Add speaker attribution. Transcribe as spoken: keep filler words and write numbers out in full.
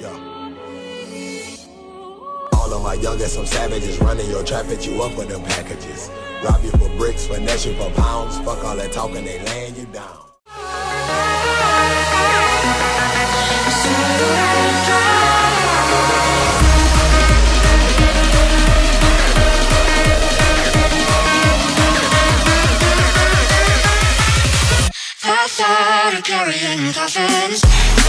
Speaker 1: All of my youngest, some savages running your trap, at you up with them packages. Rob you for bricks, finesse you for pounds. Fuck all that talking, they laying you down.
Speaker 2: Fast out and carrying coffins.